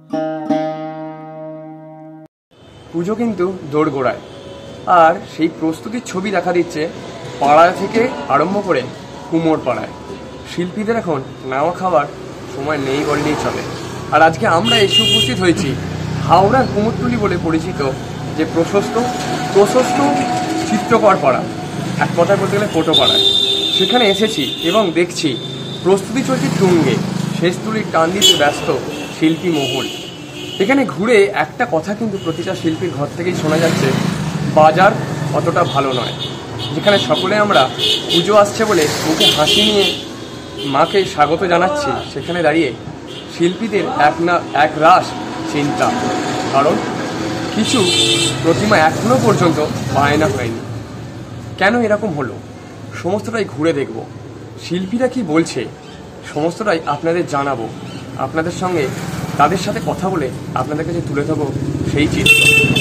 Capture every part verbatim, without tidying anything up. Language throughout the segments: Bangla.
পুজো কিন্তু দোরগোড়ায়, আর সেই প্রস্তুতির ছবি দেখা দিচ্ছে পাড়া থেকে আরম্ভ করে কুমোর পাড়ায়। শিল্পীদের এখন নাওয়া খাওয়ার সময় নেই বললেই চলে। আর আজকে আমরা এসে উপস্থিত হয়েছি হাওড়ার কুমোরটুলি বলে পরিচিত যে প্রশস্ত প্রশস্ত চিত্রকর পাড়া, এক কথায় বলতে গেলে ফটো পাড়ায়। সেখানে এসেছি এবং দেখছি প্রস্তুতি চলছে তুঙ্গে, শেষ তুলির টান দিতে ব্যস্ত শিল্পী মহল। এখানে ঘুরে একটা কথা কিন্তু প্রতিটা শিল্পীর ঘর থেকেই শোনা যাচ্ছে, বাজার অতটা ভালো নয়। যেখানে সকলে আমরা পুজো আসছে বলে মুখে হাসি নিয়ে মাকে স্বাগত জানাচ্ছি, সেখানে দাঁড়িয়ে শিল্পীদের এক না এক রাশ চিন্তা, কারণ কিছু প্রতিমা এখনো পর্যন্ত বায়না হয়নি। কেন এরকম হলো সমস্তটাই ঘুরে দেখব, শিল্পীরা কি বলছে সমস্তটাই আপনাদের জানাবো, আপনাদের সঙ্গে তাদের সাথে কথা বলে আপনাদের কাছে তুলে ধরবো সেই চিত্র।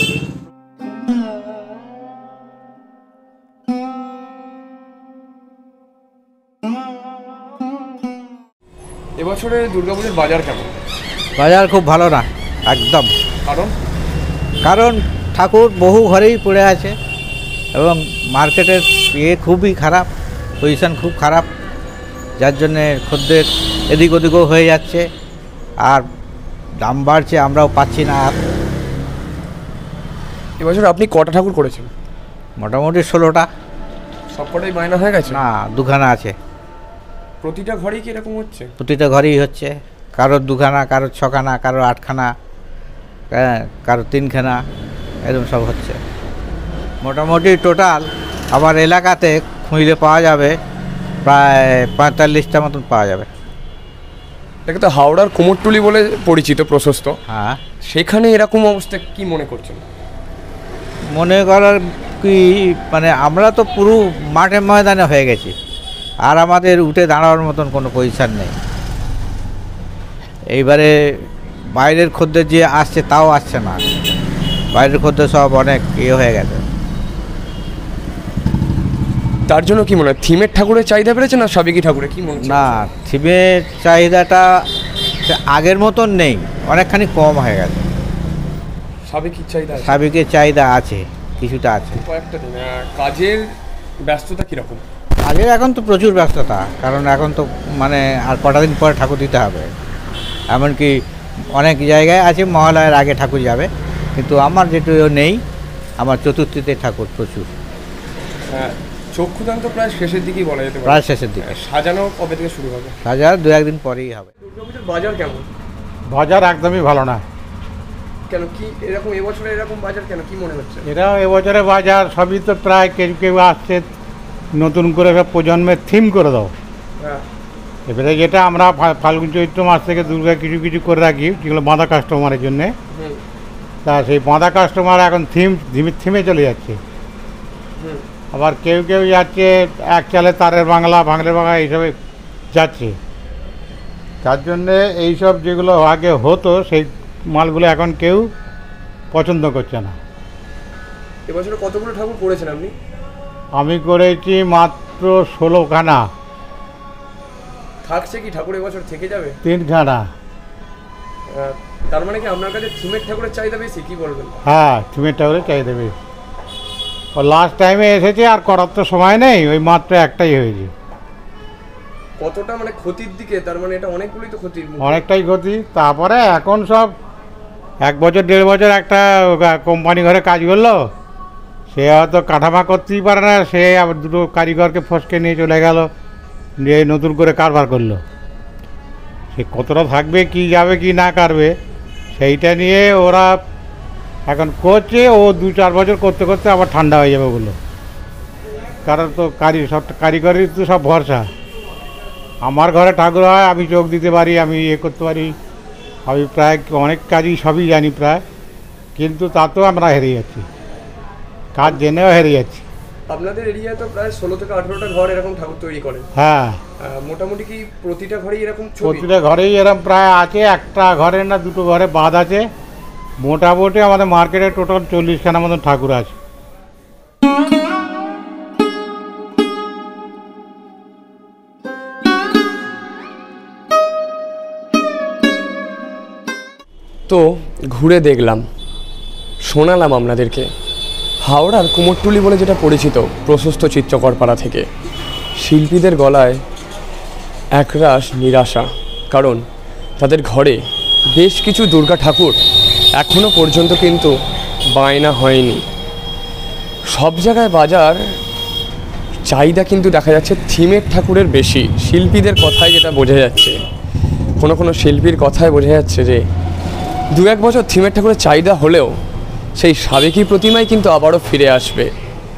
এবছরে দুর্গাপুজোর বাজার কেমন? বাজার খুব ভালো না একদম। কারণ কারণ ঠাকুর বহু ঘরেই পড়ে আছে এবং মার্কেটের ইয়ে খুবই খারাপ, পজিশন খুব খারাপ, যার জন্যে খদ্দের এদিক ওদিকও হয়ে যাচ্ছে, আর দাম বাড়ছে, আমরাও পাচ্ছি না। আর এবছর আপনি কটা ঠাকুর করেছেন? মোটামুটি ষোলোটা। সব কটাই বায়না হয়ে গেছে? না, দুখানা আছে। প্রতিটা ঘরেই কি এরকম হচ্ছে? প্রতিটা ঘরেই হচ্ছে, কারোর দুখানা, কারোর ছখানা, কারোর আটখানা, হ্যাঁ, কারোর তিনখানা, এরকম সব হচ্ছে। মোটামুটি টোটাল আমার এলাকাতে খুঁজলে পাওয়া যাবে প্রায় পঁয়তাল্লিশটা মতন পাওয়া যাবে। এটা তো হাওড়ার কুমোরটুলি বলে পরিচিত, প্রশস্ত। হ্যাঁ, সেখানে এরকম অবস্থা কি মনে করছেন? মনে করার কি, মানে আমরা তো পুরো মাঠে ময়দানে হয়ে গেছি, আর আমাদের উঠে দাঁড়ানোর মতন কোনো পজিশান নেই। এইবারে বাইরের খদ্দের যে আসছে তাও আসছে না, বাইরের খদ্দের সব অনেক ইয়ে হয়ে গেছে। তার জন্য কি মনে হয় থিমের ঠাকুরের চাহিদা বেড়েছে না সাবেকি ঠাকুরের, কি মনে? না, থিমের চাহিদাটা আগের মতন নেই, অনেকখানি কম হয়ে গেছে। সাবেকির চাহিদা সাবেকের চাহিদা আছে, কিছুটা আছে। কয়েকটা দিন কাজের ব্যস্ততা কীরকম? আগের এখন তো প্রচুর ব্যস্ততা, কারণ এখন তো মানে আর কটা দিন পরে ঠাকুর দিতে হবে। এমনকি অনেক জায়গায় আছে মহালয়ার আগে ঠাকুর যাবে, কিন্তু আমার যেটু নেই, আমার চতুর্থীতে ঠাকুর প্রচুর। হ্যাঁ, চক্ষুদান তো প্রায় শেষের দিকেই বলা যেতে পারে। প্রায় শেষের দিকে। সাজানো কবে থেকে শুরু হবে? সাজানো দু একদিন পরেই হবে। দুর্গাপুজোর বাজার কেমন? বাজার একদমই ভালো না। কেন, কি এরকম এবছরে এরকম বাজার কেন, কি মনে হচ্ছে? এরা এবছরে বাজার সবই তো প্রায় কেউ কেউ আসছে নতুন করে সব প্রজন্মের থিম করে দাও। হ্যাঁ, এবারে যেটা আমরা ফাল্গুন চৈত্র মাস থেকে দুর্গা কিছু কিছু করে রাখি, যেগুলো বাঁধা কাস্টমারের জন্যে, তা সেই বাঁধা কাস্টমার এখন থিম থিমে চলে যাচ্ছে। আবার কেউ কেউ যাচ্ছে এক চালে তারের বাংলা, ভাঙলের বাংলা এইসবে যাচ্ছে। তার জন্যে এইসব যেগুলো আগে হতো সেই মালগুলো এখন কেউ পছন্দ করছে না। এবছরে কতগুলো ঠাকুর করেছেন আপনি? আমি করেছি মাত্র ষোলোখানা। থাকছে কি ঠাকুর এবছর থেকে যাবে? তিনখানা। তার মানে কি আপনার কাছে থিমের ঠাকুরের চাহিদা বেশি, কি বলবেন? হ্যাঁ, থিমের ঠাকুরের চাহিদা বেশি। ও লাস্ট টাইমে এসেছে, আর করার তো সময় নেই, ওই মাত্র একটাই হয়েছে। কতটা মানে ক্ষতির দিকে? তার মানে এটা অনেকগুলোই তো ক্ষতি। অনেকটাই ক্ষতি। তারপরে এখন সব এক বছর দেড় বছর একটা কোম্পানি ঘরে কাজ করলো, সে হয়তো কাঠামা করতেই পারে না, সে আবার দুটো কারিগরকে ফসকে নিয়ে চলে গেল, নিয়ে নতুন করে কারবার করলো। সে কতটা থাকবে, কি যাবে কি না করবে, সেইটা নিয়ে ওরা এখন করছে। ও দু চার বছর করতে করতে আবার ঠান্ডা হয়ে যাবে ওগুলো, কারণ তো কারি সব কারিগরের তো সব ভরসা। আমার ঘরে ঠাকুর হয়, আমি চোখ দিতে পারি, আমি ইয়ে করতে পারি, আমি প্রায় অনেক কাজই সবই জানি প্রায়, কিন্তু তাতেও আমরা হেরে যাচ্ছি, কাজ জেনেও হেরে যাচ্ছি। আপনাদের এরিয়ায় তো প্রায় ষোলো থেকে আঠেরোটা ঘর এরকম ঠাকুর তৈরি করেন। হ্যাঁ, মোটামুটি কি প্রতিটা ঘরেই এরকম? প্রতিটা ঘরেই এরকম প্রায় আছে, একটা ঘরে না দুটো ঘরে বাদ আছে। মোটামুটি আমাদের মার্কেটে টোটাল চল্লিশখানা মতন ঠাকুর আছে। তো ঘুরে দেখলাম, শোনালাম আপনাদেরকে হাওড়ার কুমোরটুলি বলে যেটা পরিচিত প্রশস্ত চিত্রকরপাড়া থেকে শিল্পীদের গলায় একরাশ নিরাশা, কারণ তাদের ঘরে বেশ কিছু দুর্গা ঠাকুর এখনও পর্যন্ত কিন্তু বায়না হয়নি। সব জায়গায় বাজার চাহিদা কিন্তু দেখা যাচ্ছে থিমের ঠাকুরের বেশি। শিল্পীদের কথায় যেটা বোঝা যাচ্ছে, কোনো কোনো শিল্পীর কথায় বোঝা যাচ্ছে যে দু এক বছর থিমের ঠাকুরের চাহিদা হলেও সেই সাবেকি প্রতিমাই কিন্তু আবারও ফিরে আসবে।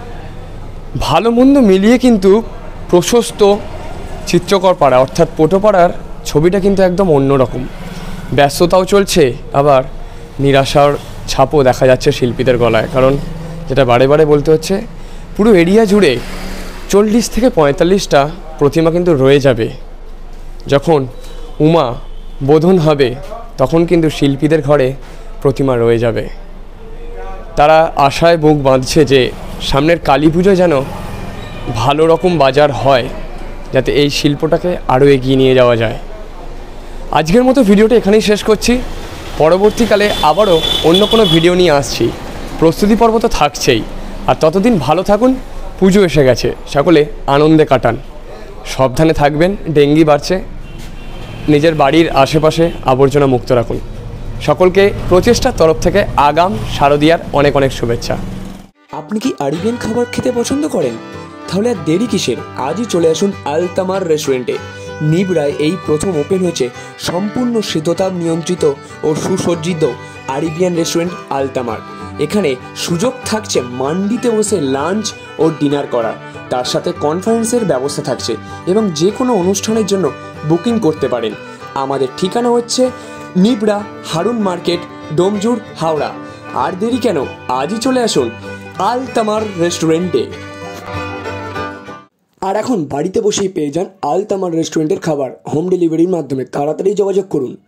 ভালো মন্দ মিলিয়ে কিন্তু প্রশস্ত চিত্রকরপাড়া অর্থাৎ পোটোপাড়ার ছবিটা কিন্তু একদম অন্যরকম। ব্যস্ততাও চলছে, আবার নিরাশার ছাপও দেখা যাচ্ছে শিল্পীদের গলায়, কারণ যেটা বারে বারে বলতে হচ্ছে পুরো এরিয়া জুড়ে চল্লিশ থেকে পঁয়তাল্লিশটা প্রতিমা কিন্তু রয়ে যাবে। যখন উমা বোধন হবে তখন কিন্তু শিল্পীদের ঘরে প্রতিমা রয়ে যাবে। তারা আশায় বুক বাঁধছে যে সামনের কালী পুজোয় যেন ভালো রকম বাজার হয়, যাতে এই শিল্পটাকে আরও এগিয়ে নিয়ে যাওয়া যায়। আজকের মতো ভিডিওটা এখানেই শেষ করছি। পরবর্তীকালে আবারও অন্য কোনো ভিডিও নিয়ে আসছি। প্রস্তুতি পর্ব তো থাকছেই, আর ততদিন ভালো থাকুন। পুজো এসে গেছে, সকলে আনন্দে কাটান, সাবধানে থাকবেন। ডেঙ্গি বাড়ছে, নিজের বাড়ির আশেপাশে আবর্জনা মুক্ত রাখুন। সকলকে প্রচেষ্টার তরফ থেকে আগাম শারদীয়ার অনেক অনেক শুভেচ্ছা। আপনি কি আরবিয়ান খাবার খেতে পছন্দ করেন? তাহলে আর দেরি কিসের, আজই চলে আসুন আলতামার রেস্টুরেন্টে। নিবড়ায় এই প্রথম ওপেন হয়েছে সম্পূর্ণ শীততাপ নিয়ন্ত্রিত ও সুসজ্জিত আরবিয়ান রেস্টুরেন্ট আলতামার। এখানে সুযোগ থাকছে মান্ডিতে বসে লাঞ্চ ও ডিনার করার, তার সাথে কনফারেন্সের ব্যবস্থা থাকছে এবং যে কোনো অনুষ্ঠানের জন্য বুকিং করতে পারেন। আমাদের ঠিকানা হচ্ছে নিবড়া হারুন মার্কেট, ডোমজুর, হাওড়া। আর দেরি কেন, আজই চলে আসুন আলতামার রেস্টুরেন্টে। আর এখন বাড়িতে বসেই পেয়ে যান আলতামার রেস্টুরেন্টের খাবার হোম ডেলিভারির মাধ্যমে। তাড়াতাড়ি যোগাযোগ করুন।